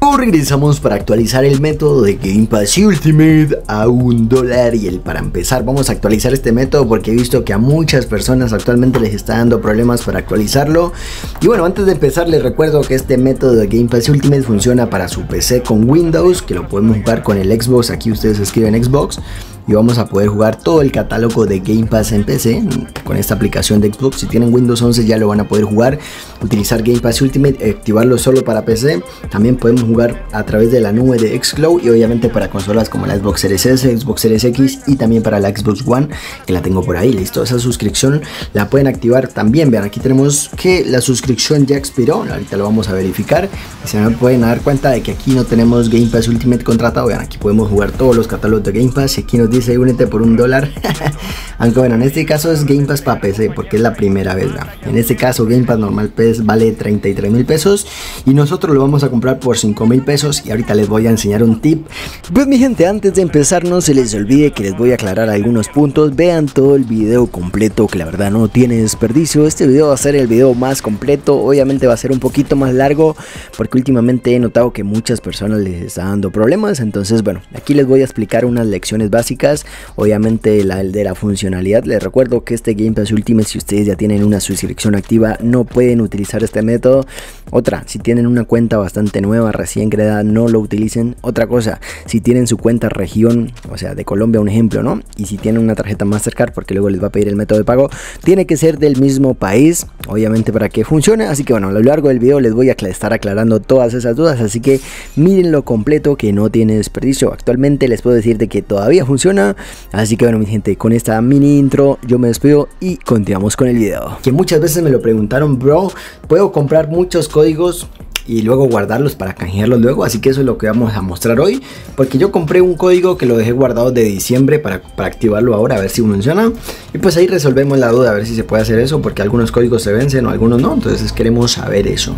Regresamos para actualizar el método de Game Pass Ultimate a $1. Y para empezar vamos a actualizar este método porque he visto que a muchas personas actualmente les está dando problemas para actualizarlo. Y bueno, antes de empezar les recuerdo que este método de Game Pass Ultimate funciona para su PC con Windows, que lo podemos jugar con el Xbox. Aquí ustedes escriben Xbox y vamos a poder jugar todo el catálogo de Game Pass en PC con esta aplicación de Xbox. Si tienen Windows 11 ya lo van a poder jugar, utilizar Game Pass Ultimate, activarlo solo para PC. También podemos jugar a través de la nube de xCloud y obviamente para consolas como la Xbox Series S, Xbox Series X y también para la Xbox One, que la tengo por ahí. Listo, esa suscripción la pueden activar también. Vean, aquí tenemos que la suscripción ya expiró, ahorita lo vamos a verificar y se me pueden dar cuenta de que aquí no tenemos Game Pass Ultimate contratado. Vean, aquí podemos jugar todos los catálogos de Game Pass y aquí nos dice únete por $1. Aunque bueno, en este caso es Game Pass para PC porque es la primera vez, ¿no? En este caso Game Pass normal PS vale 33,000 pesos y nosotros lo vamos a comprar por 5,000 pesos. Y ahorita les voy a enseñar un tip. Pues mi gente, antes de empezar no se les olvide que les voy a aclarar algunos puntos. Vean todo el video completo, que la verdad no tiene desperdicio. Este video va a ser el video más completo. Obviamente va a ser un poquito más largo porque últimamente he notado que muchas personas les está dando problemas. Entonces bueno, aquí les voy a explicar unas lecciones básicas. Obviamente la de la funcionalidad. Les recuerdo que este Game Pass Ultimate, si ustedes ya tienen una suscripción activa, no pueden utilizar este método. Otra, si tienen una cuenta bastante nueva, recién creada, no lo utilicen. Otra cosa, si tienen su cuenta región, o sea de Colombia un ejemplo, ¿no? Y si tienen una tarjeta Mastercard, porque luego les va a pedir el método de pago, tiene que ser del mismo país, obviamente, para que funcione. Así que bueno, a lo largo del video les voy a estar aclarando todas esas dudas, así que mírenlo completo, que no tiene desperdicio. Actualmente les puedo decir de que todavía funciona. Así que bueno mi gente, con esta mini intro yo me despido y continuamos con el video. Que muchas veces me lo preguntaron, bro, ¿puedo comprar muchos códigos y luego guardarlos para canjearlos luego? Así que eso es lo que vamos a mostrar hoy, porque yo compré un código que lo dejé guardado de diciembre para activarlo ahora, a ver si funciona. Y pues ahí resolvemos la duda, a ver si se puede hacer eso, porque algunos códigos se vencen o algunos no, entonces queremos saber eso.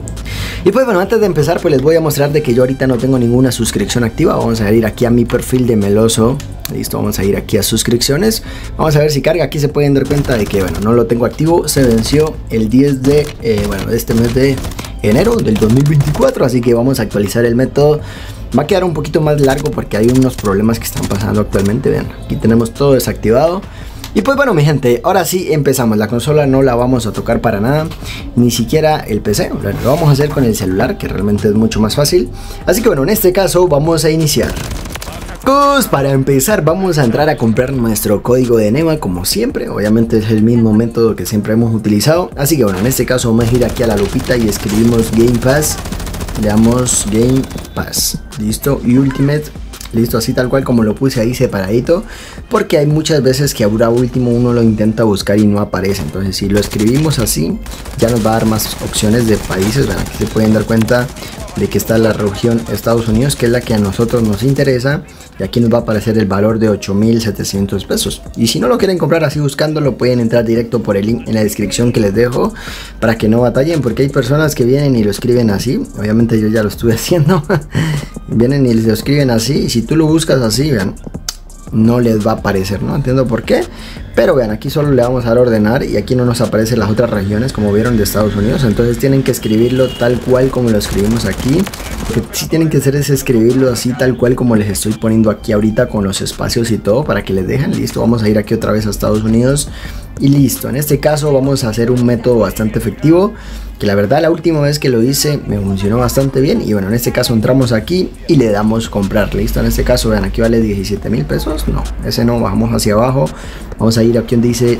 Y pues bueno, antes de empezar pues les voy a mostrar de que yo ahorita no tengo ninguna suscripción activa. Vamos a ir aquí a mi perfil de Meloso. Listo, vamos a ir aquí a suscripciones. Vamos a ver si carga. Aquí se pueden dar cuenta de que bueno, no lo tengo activo. Se venció el 10 de este mes de enero del 2024. Así que vamos a actualizar el método. Va a quedar un poquito más largo porque hay unos problemas que están pasando actualmente. Vean, aquí tenemos todo desactivado. Y pues bueno mi gente, ahora sí empezamos. La consola no la vamos a tocar para nada, ni siquiera el PC. Lo vamos a hacer con el celular, que realmente es mucho más fácil. Así que bueno, en este caso vamos a iniciar. Pues para empezar vamos a entrar a comprar nuestro código de NEMA como siempre. Obviamente es el mismo método que siempre hemos utilizado. Así que bueno, en este caso vamos a ir aquí a la lupita y escribimos Game Pass. Le damos Game Pass. Listo, y Ultimate. Listo, así tal cual como lo puse ahí separadito, porque hay muchas veces que ahora último uno lo intenta buscar y no aparece. Entonces si lo escribimos así ya nos va a dar más opciones de países. Bueno, aquí se pueden dar cuenta de que está la región Estados Unidos, que es la que a nosotros nos interesa, y aquí nos va a aparecer el valor de 8,700 pesos. Y si no lo quieren comprar así buscándolo, pueden entrar directo por el link en la descripción que les dejo para que no batallen, porque hay personas que vienen y lo escriben así. Obviamente yo ya lo estuve haciendo. Vienen y lo escriben así, y si tú lo buscas así, vean, no les va a aparecer, no entiendo por qué, pero vean, aquí solo le vamos a dar a ordenar y aquí no nos aparecen las otras regiones como vieron de Estados Unidos. Entonces tienen que escribirlo tal cual como lo escribimos aquí. Lo que sí tienen que hacer es escribirlo así tal cual como les estoy poniendo aquí ahorita, con los espacios y todo para que les dejen. Listo, vamos a ir aquí otra vez a Estados Unidos y listo. En este caso vamos a hacer un método bastante efectivo, que la verdad la última vez que lo hice me funcionó bastante bien. Y bueno, en este caso entramos aquí y le damos comprar. Listo, en este caso vean, aquí vale 17,000 pesos. No, ese no, bajamos hacia abajo. Vamos a ir aquí donde dice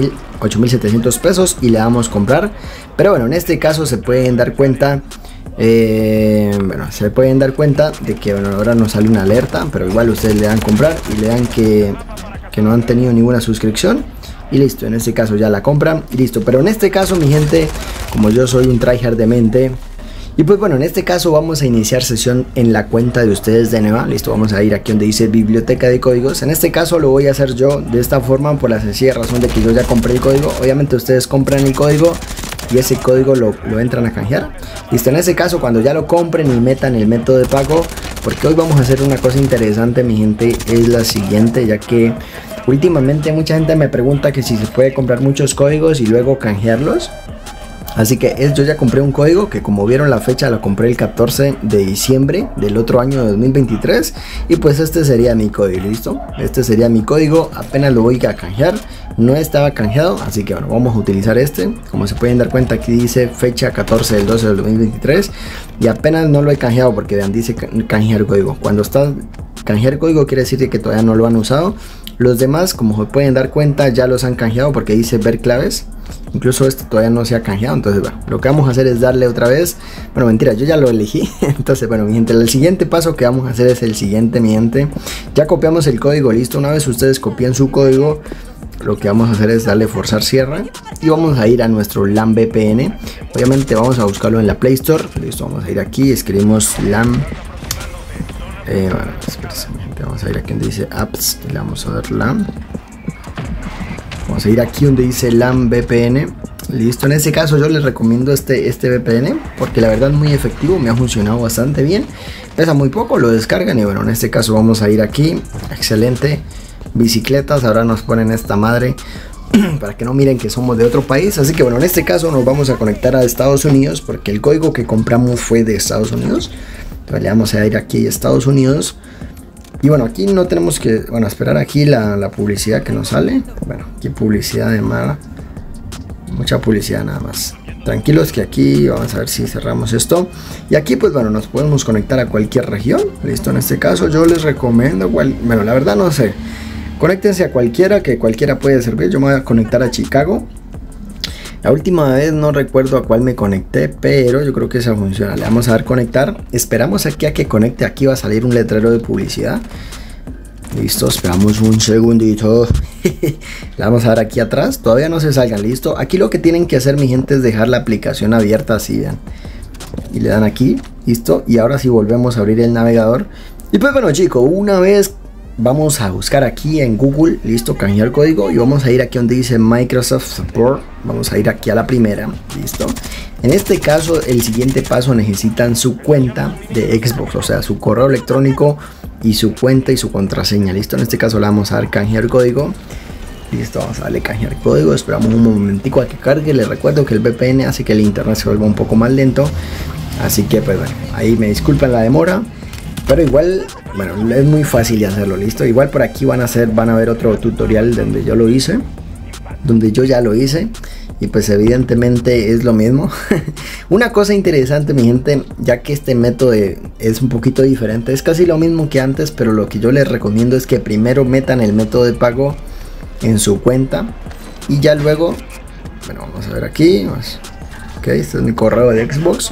8,700 pesos y le damos comprar. Pero bueno, en este caso se pueden dar cuenta, se pueden dar cuenta de que bueno, ahora nos sale una alerta, pero igual ustedes le dan comprar y le dan que no han tenido ninguna suscripción. Y listo, en este caso ya la compran y listo. Pero en este caso mi gente, como yo soy un tryhard de mente, y pues bueno, en este caso vamos a iniciar sesión en la cuenta de ustedes de NEMA. Listo, vamos a ir aquí donde dice biblioteca de códigos. En este caso lo voy a hacer yo de esta forma, por la sencilla razón de que yo ya compré el código. Obviamente ustedes compran el código y ese código lo entran a canjear. Listo, en ese caso cuando ya lo compren y metan el método de pago, porque hoy vamos a hacer una cosa interesante mi gente, es la siguiente, ya que últimamente mucha gente me pregunta que si se puede comprar muchos códigos y luego canjearlos. Así que yo ya compré un código que, como vieron la fecha, lo compré el 14 de diciembre del otro año de 2023. Y pues este sería mi código, ¿listo? Este sería mi código, apenas lo voy a canjear. No estaba canjeado, así que bueno, vamos a utilizar este. Como se pueden dar cuenta, aquí dice fecha 14 del 12 del 2023. Y apenas no lo he canjeado porque vean, dice canjear código. Cuando está canjear código quiere decir que todavía no lo han usado. Los demás, como se pueden dar cuenta, ya los han canjeado porque dice ver claves. Incluso este todavía no se ha canjeado. Entonces bueno, lo que vamos a hacer es darle otra vez. Bueno, mentira, yo ya lo elegí. Entonces bueno, mi gente, el siguiente paso que vamos a hacer es el siguiente, mi gente. Ya copiamos el código, listo. Una vez ustedes copien su código, lo que vamos a hacer es darle forzar cierre y vamos a ir a nuestro LAN VPN. Obviamente vamos a buscarlo en la Play Store. Listo, vamos a ir aquí, escribimos LAN. Bueno, espérense, gente, vamos a ir aquí donde dice apps y le vamos a dar LAN. Vamos a ir aquí donde dice LAN VPN. Listo, en este caso yo les recomiendo este VPN porque la verdad es muy efectivo, me ha funcionado bastante bien. Pesa muy poco, lo descargan y bueno, en este caso vamos a ir aquí. Excelente. Bicicletas, ahora nos ponen esta madre para que no miren que somos de otro país. Así que bueno, en este caso nos vamos a conectar a Estados Unidos porque el código que compramos fue de Estados Unidos. Entonces le vamos a ir aquí a Estados Unidos. Y bueno, aquí no tenemos que, bueno, esperar aquí la publicidad que nos sale. Bueno, aquí publicidad de mala, mucha publicidad nada más. Tranquilos que aquí vamos a ver si cerramos esto. Y aquí pues bueno, nos podemos conectar a cualquier región. Listo, en este caso yo les recomiendo, bueno, la verdad no sé, conéctense a cualquiera, que cualquiera puede servir. Yo me voy a conectar a Chicago. La última vez no recuerdo a cuál me conecté, pero yo creo que esa funciona. Le vamos a dar conectar. Esperamos aquí a que conecte. Aquí va a salir un letrero de publicidad. Listo, esperamos un segundito. Le vamos a dar aquí atrás. Todavía no se salgan, listo. Aquí lo que tienen que hacer, mi gente, es dejar la aplicación abierta así, vean. Y le dan aquí, listo. Y ahora sí volvemos a abrir el navegador. Y pues bueno, chicos, una vez vamos a buscar aquí en Google, listo, canjear código. Y vamos a ir aquí donde dice Microsoft Support. Vamos a ir aquí a la primera, listo. En este caso, el siguiente paso, necesitan su cuenta de Xbox, o sea, su correo electrónico y su cuenta y su contraseña, listo. En este caso le vamos a dar canjear código. Listo, vamos a darle canjear código. Esperamos un momentico a que cargue. Les recuerdo que el VPN hace que el internet se vuelva un poco más lento. Así que pues bueno, ahí me disculpan la demora. Pero igual, bueno, es muy fácil de hacerlo, listo. Igual por aquí van a ver otro tutorial donde yo lo hice, donde yo ya lo hice. Y pues evidentemente es lo mismo. Una cosa interesante, mi gente, ya que este método es un poquito diferente, es casi lo mismo que antes, pero lo que yo les recomiendo es que primero metan el método de pago en su cuenta y ya luego, bueno, vamos a ver aquí, ok, este es mi correo de Xbox.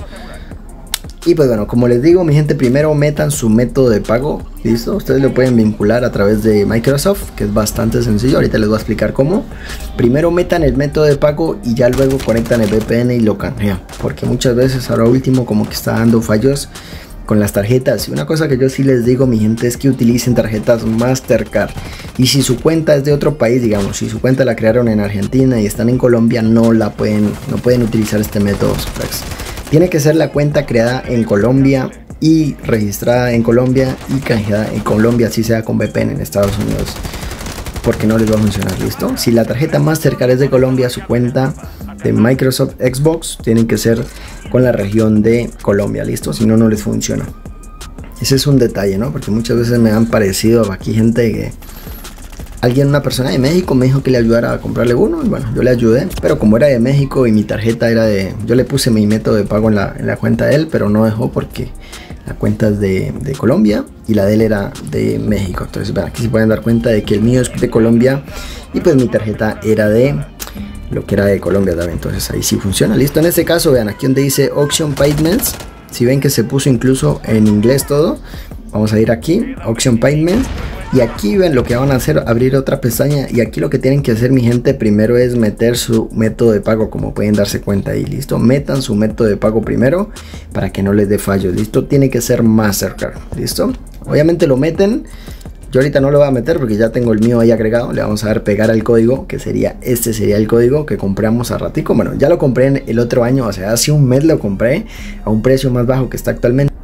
Y pues bueno, como les digo, mi gente, primero metan su método de pago, listo. Ustedes lo pueden vincular a través de Microsoft, que es bastante sencillo. Ahorita les voy a explicar cómo. Primero metan el método de pago y ya luego conectan el VPN y lo canjean, porque muchas veces ahora último como que está dando fallos con las tarjetas. Y una cosa que yo sí les digo, mi gente, es que utilicen tarjetas Mastercard. Y si su cuenta es de otro país, digamos, si su cuenta la crearon en Argentina y están en Colombia, no pueden utilizar este método. Tiene que ser la cuenta creada en Colombia y registrada en Colombia y canjeada en Colombia, así sea con VPN en Estados Unidos, porque no les va a funcionar, listo. Si la tarjeta Mastercard es de Colombia, su cuenta de Microsoft Xbox tiene que ser con la región de Colombia, listo, si no, no les funciona. Ese es un detalle, ¿no? Porque muchas veces me han parecido aquí gente que una persona de México me dijo que le ayudara a comprarle uno, y bueno, yo le ayudé, pero como era de México y mi tarjeta era yo le puse mi método de pago en la cuenta de él, pero no dejó porque la cuenta es de Colombia y la de él era de México. Entonces vean, aquí se pueden dar cuenta de que el mío es de Colombia y pues mi tarjeta era de lo que era de Colombia también. Entonces ahí sí funciona, listo. En este caso vean aquí donde dice Auction Payments, si ven que se puso incluso en inglés todo, vamos a ir aquí, Auction Payments. Y aquí ven lo que van a hacer, abrir otra pestaña. Y aquí lo que tienen que hacer, mi gente, primero es meter su método de pago, como pueden darse cuenta ahí, listo. Metan su método de pago primero para que no les dé fallos, listo. Tiene que ser Mastercard, listo. Obviamente lo meten. Yo ahorita no lo voy a meter porque ya tengo el mío ahí agregado. Le vamos a dar pegar al código, que sería el código que compramos a ratico. Bueno, ya lo compré en el otro año, o sea, hace un mes lo compré a un precio más bajo que está actualmente.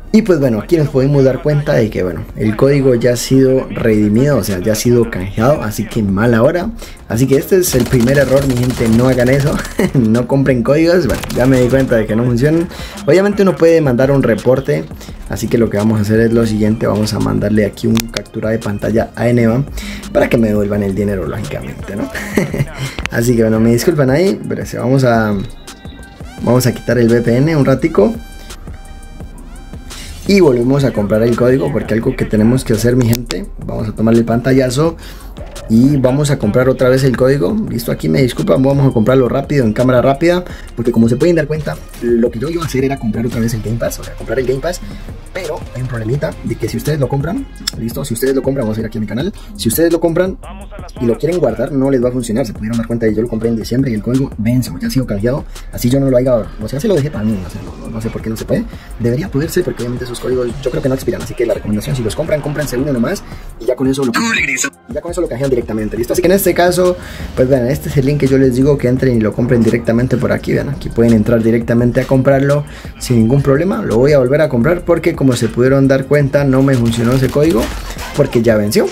Y pues bueno, aquí nos podemos dar cuenta de que bueno, el código ya ha sido redimido, o sea, ya ha sido canjeado, así que mala hora. Así que este es el primer error, mi gente, no hagan eso, no compren códigos. Bueno, ya me di cuenta de que no funcionan. Obviamente uno puede mandar un reporte, así que lo que vamos a hacer es lo siguiente, vamos a mandarle aquí un captura de pantalla a Eneva para que me devuelvan el dinero, lógicamente, ¿no? Así que bueno, me disculpan ahí, pero vamos a quitar el VPN un ratico. Y volvemos a comprar el código, porque algo que tenemos que hacer, mi gente, vamos a tomarle el pantallazo y vamos a comprar otra vez el código. Listo, aquí me disculpan, vamos a comprarlo rápido, en cámara rápida, porque como se pueden dar cuenta, lo que yo iba a hacer era comprar otra vez el Game Pass, o sea, comprar el Game Pass. Pero hay un problemita de que si ustedes lo compran, listo, si ustedes lo compran, vamos a ir aquí a mi canal, si ustedes lo compran y lo quieren guardar, no les va a funcionar. Se pudieron dar cuenta de que yo lo compré en diciembre y el código vence, ya ha sido canjeado, así yo no lo haya, o sea, se lo dejé para mí, no sé por qué no se puede. Debería poderse, porque obviamente esos códigos yo creo que no expiran, así que la recomendación, si los compran, cómpranse uno nomás y ya con eso lo canjean directamente, listo. Así que en este caso, pues vean, este es el link que yo les digo, que entren y lo compren directamente por aquí. Vean, aquí pueden entrar directamente a comprarlo sin ningún problema. Lo voy a volver a comprar porque, como se pudieron dar cuenta, no me funcionó ese código porque ya venció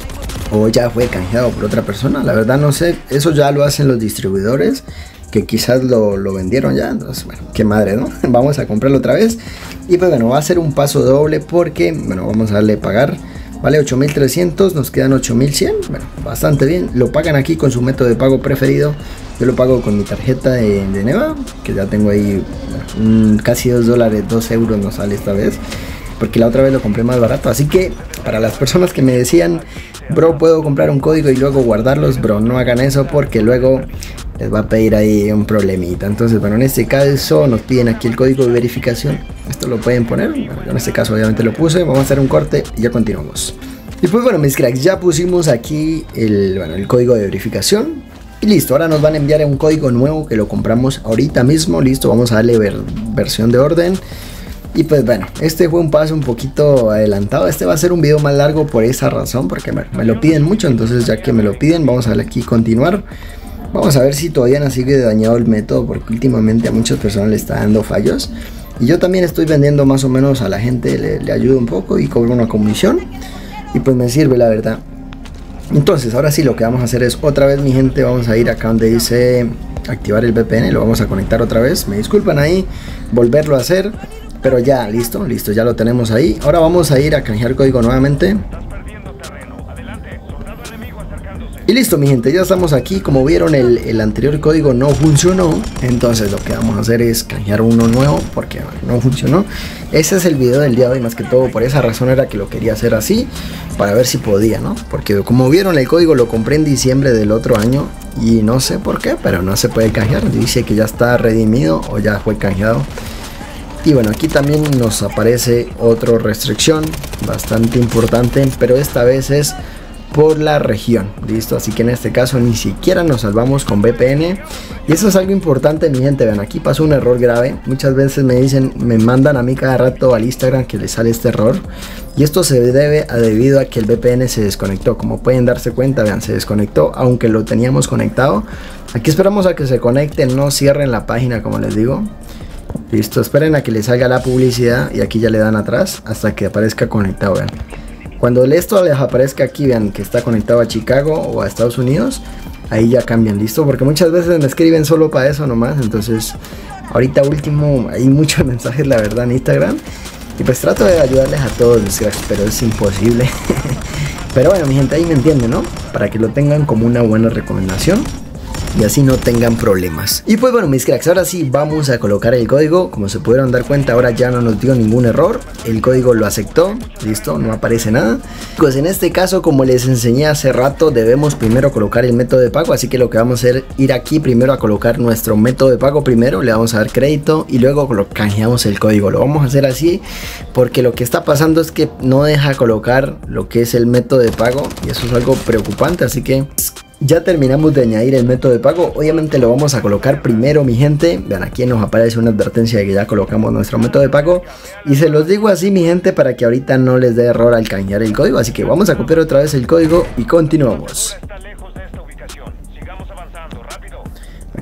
o ya fue canjeado por otra persona. La verdad no sé, eso ya lo hacen los distribuidores, que quizás lo vendieron ya. Entonces, bueno, qué madre, ¿no? Vamos a comprarlo otra vez. Y pues bueno, va a ser un paso doble porque, bueno, vamos a darle pagar. Vale 8.300, nos quedan 8.100. Bueno, bastante bien. Lo pagan aquí con su método de pago preferido. Yo lo pago con mi tarjeta de Eneva, que ya tengo ahí, bueno, casi $2, 2 euros nos sale esta vez, porque la otra vez lo compré más barato. Así que para las personas que me decían, bro, puedo comprar un código y luego guardarlos, bro, no hagan eso, porque luego les va a pedir ahí un problemita. Entonces, bueno, en este caso nos piden aquí el código de verificación. Esto lo pueden poner, bueno, yo en este caso obviamente lo puse. Vamos a hacer un corte y ya continuamos. Y pues bueno, mis cracks, ya pusimos aquí el código de verificación y listo. Ahora nos van a enviar un código nuevo que lo compramos ahorita mismo. Listo, vamos a darle versión de orden. Y pues bueno, este fue un paso un poquito adelantado. Este va a ser un video más largo por esa razón, porque me lo piden mucho. Entonces, ya que me lo piden, vamos a darle aquí continuar. Vamos a ver si todavía no sigue dañado el método, porque últimamente a muchas personas le está dando fallos. Y yo también estoy vendiendo más o menos a la gente, le ayudo un poco y cobro una comisión. Y pues me sirve, la verdad. Entonces, ahora sí, lo que vamos a hacer es otra vez, mi gente, vamos a ir acá donde dice activar el VPN. Lo vamos a conectar otra vez. Me disculpan ahí, volverlo a hacer. Pero ya, listo, ya lo tenemos ahí. Ahora vamos a ir a canjear código nuevamente. Y listo, mi gente, ya estamos aquí. Como vieron, el anterior código no funcionó. Entonces lo que vamos a hacer es canjear uno nuevo, porque no funcionó. Ese es el video del día de hoy, más que todo por esa razón era que lo quería hacer así, para ver si podía, ¿no? Porque como vieron, el código lo compré en diciembre del otro año y no sé por qué, pero no se puede canjear. Dice que ya está redimido o ya fue canjeado. Y bueno, aquí también nos aparece otra restricción bastante importante, pero esta vez es por la región, listo. Así que en este caso ni siquiera nos salvamos con VPN, y eso es algo importante, mi gente. Vean, aquí pasó un error grave. Muchas veces me mandan a mí cada rato al Instagram que les sale este error, y esto se debe debido a que el VPN se desconectó. Como pueden darse cuenta, vean, se desconectó aunque lo teníamos conectado. Aquí esperamos a que se conecte, no cierren la página, como les digo. Listo, esperen a que les salga la publicidad y aquí ya le dan atrás hasta que aparezca conectado. Vean, cuando esto les aparezca aquí, vean que está conectado a Chicago o a Estados Unidos, ahí ya cambian, listo, porque muchas veces me escriben solo para eso nomás. Entonces ahorita último hay muchos mensajes, la verdad, en Instagram, y pues trato de ayudarles a todos, pero es imposible. Pero bueno, mi gente, ahí me entienden, ¿no? Para que lo tengan como una buena recomendación y así no tengan problemas. Y pues bueno, mis cracks, ahora sí vamos a colocar el código. Como se pudieron dar cuenta, ahora ya no nos dio ningún error, el código lo aceptó, listo, no aparece nada. Pues en este caso, como les enseñé hace rato, debemos primero colocar el método de pago, así que lo que vamos a hacer, ir aquí primero a colocar nuestro método de pago primero, le vamos a dar crédito y luego canjeamos el código. Lo vamos a hacer así porque lo que está pasando es que no deja colocar lo que es el método de pago, y eso es algo preocupante. Así que ya terminamos de añadir el método de pago. Obviamente lo vamos a colocar primero, mi gente. Vean, aquí nos aparece una advertencia de que ya colocamos nuestro método de pago, y se los digo así, mi gente, para que ahorita no les dé error al canjear el código. Así que vamos a copiar otra vez el código y continuamos.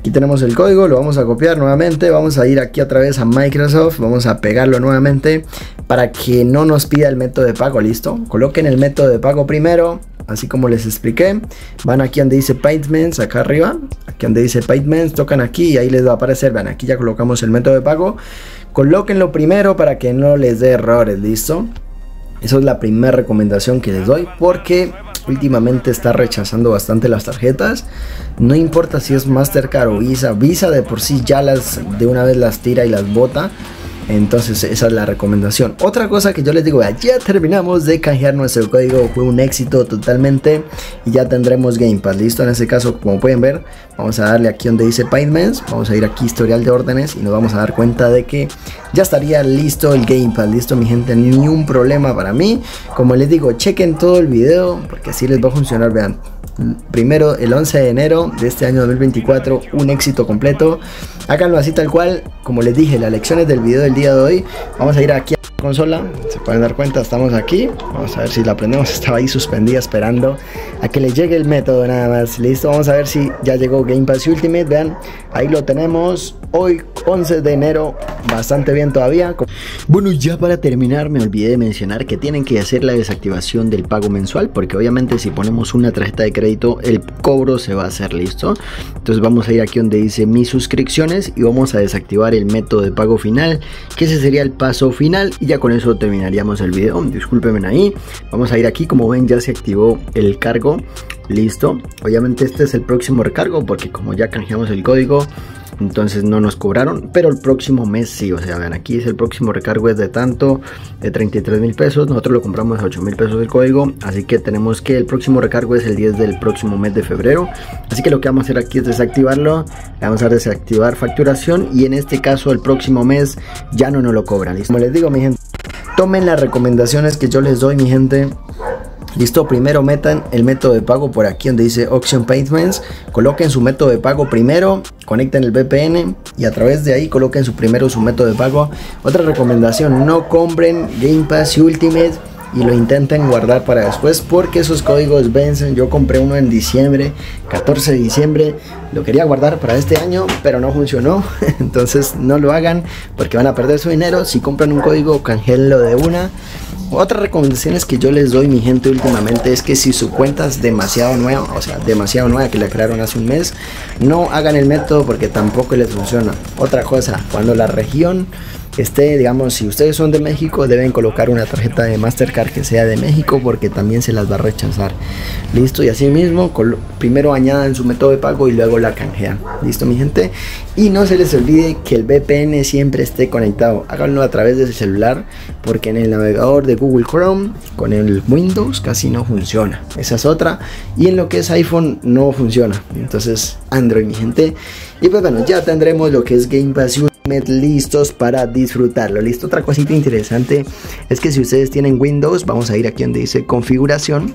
Aquí tenemos el código, lo vamos a copiar nuevamente, vamos a ir aquí otra vez a Microsoft, vamos a pegarlo nuevamente para que no nos pida el método de pago, listo. Coloquen el método de pago primero, así como les expliqué. Van aquí donde dice Payments, acá arriba, aquí donde dice Payments, tocan aquí y ahí les va a aparecer, vean, aquí ya colocamos el método de pago. Colóquenlo primero para que no les dé errores, listo. Esa es la primera recomendación que les doy, porque últimamente está rechazando bastante las tarjetas. No importa si es Mastercard o Visa, Visa de por sí ya de una vez las tira y las bota. Entonces esa es la recomendación. Otra cosa que yo les digo, ya terminamos de canjear nuestro código, fue un éxito totalmente y ya tendremos Game Pass, listo. En este caso, como pueden ver, vamos a darle aquí donde dice Payments, vamos a ir aquí historial de órdenes y nos vamos a dar cuenta de que ya estaría listo el Game Pass, listo mi gente, ni un problema para mí. Como les digo, chequen todo el video porque así les va a funcionar, vean. Primero, el 11 de enero de este año 2024, un éxito completo. Háganlo así tal cual, como les dije, las lecciones del video del día de hoy. Vamos a ir aquí a la consola, se pueden dar cuenta, estamos aquí. Vamos a ver si la aprendemos, estaba ahí suspendida esperando a que le llegue el método nada más. Listo, vamos a ver si ya llegó Game Pass Ultimate, vean, ahí lo tenemos. Hoy 11 de enero, bastante bien todavía. Bueno, ya para terminar me olvidé de mencionar que tienen que hacer la desactivación del pago mensual, porque obviamente si ponemos una tarjeta de crédito el cobro se va a hacer, listo. Entonces vamos a ir aquí donde dice mis suscripciones y vamos a desactivar el método de pago final, que ese sería el paso final y ya con eso terminaríamos el video. Discúlpenme ahí, vamos a ir aquí, como ven ya se activó el cargo, listo. Obviamente este es el próximo recargo porque como ya canjeamos el código, entonces no nos cobraron, pero el próximo mes sí, o sea, vean, aquí es el próximo recargo es de tanto, de 33,000 pesos, nosotros lo compramos a 8,000 pesos el código, así que tenemos que el próximo recargo es el 10 del próximo mes de febrero, así que lo que vamos a hacer aquí es desactivarlo, le vamos a desactivar facturación y en este caso el próximo mes ya no nos lo cobran, ¿listo? Como les digo mi gente, tomen las recomendaciones que yo les doy mi gente. Listo, primero metan el método de pago por aquí donde dice Option Payments, coloquen su método de pago primero, conecten el VPN y a través de ahí coloquen su método de pago. Otra recomendación, no compren Game Pass Ultimate y lo intenten guardar para después porque esos códigos vencen. Yo compré uno en diciembre, 14 de diciembre, lo quería guardar para este año pero no funcionó. Entonces no lo hagan porque van a perder su dinero. Si compran un código, canjéenlo de una. Otras recomendaciones que yo les doy mi gente últimamente es que si su cuenta es demasiado nueva, o sea, demasiado nueva que la crearon hace un mes, no hagan el método porque tampoco les funciona. Otra cosa, cuando la región esté, digamos, si ustedes son de México, deben colocar una tarjeta de Mastercard que sea de México porque también se las va a rechazar. Listo, y así mismo, primero añadan su método de pago y luego la canjean. Listo mi gente, y no se les olvide que el VPN siempre esté conectado. Háganlo a través del celular porque en el navegador de Google Chrome con el Windows casi no funciona, esa es otra, y en lo que es iPhone no funciona, entonces Android mi gente. Y pues bueno, ya tendremos lo que es Game Pass listos para disfrutarlo. Listo, otra cosita interesante es que si ustedes tienen Windows, vamos a ir aquí donde dice configuración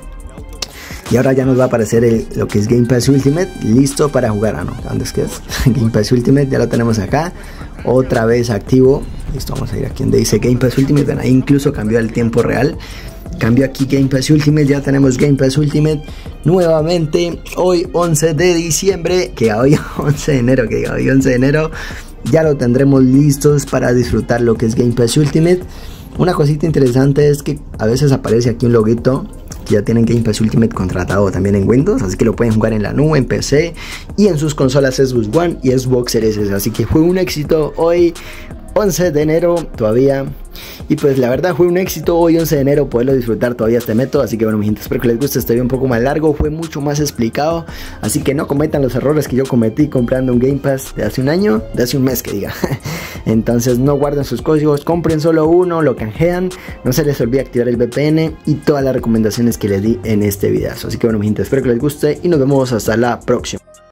y ahora ya nos va a aparecer lo que es Game Pass Ultimate listo para jugar. Ah, no, ¿dónde es que es? Game Pass Ultimate, ya lo tenemos acá, otra vez activo. Listo, vamos a ir aquí donde dice Game Pass Ultimate, ahí incluso cambió el tiempo real. Cambio aquí Game Pass Ultimate, ya tenemos Game Pass Ultimate nuevamente hoy 11 de diciembre, que hoy 11 de enero, que hoy 11 de enero ya lo tendremos listos para disfrutar lo que es Game Pass Ultimate. Una cosita interesante es que a veces aparece aquí un loguito que ya tienen Game Pass Ultimate contratado también en Windows, así que lo pueden jugar en la nube, en PC y en sus consolas Xbox One y Xbox Series S. Así que fue un éxito hoy 11 de enero todavía. Y pues la verdad fue un éxito hoy 11 de enero poderlo disfrutar todavía este método. Así que bueno mi gente, espero que les guste este video un poco más largo, fue mucho más explicado. Así que no cometan los errores que yo cometí comprando un Game Pass de hace un año, de hace un mes que diga. Entonces no guarden sus códigos, compren solo uno, lo canjean. No se les olvide activar el VPN y todas las recomendaciones que les di en este video. Así que bueno mi gente, espero que les guste y nos vemos hasta la próxima.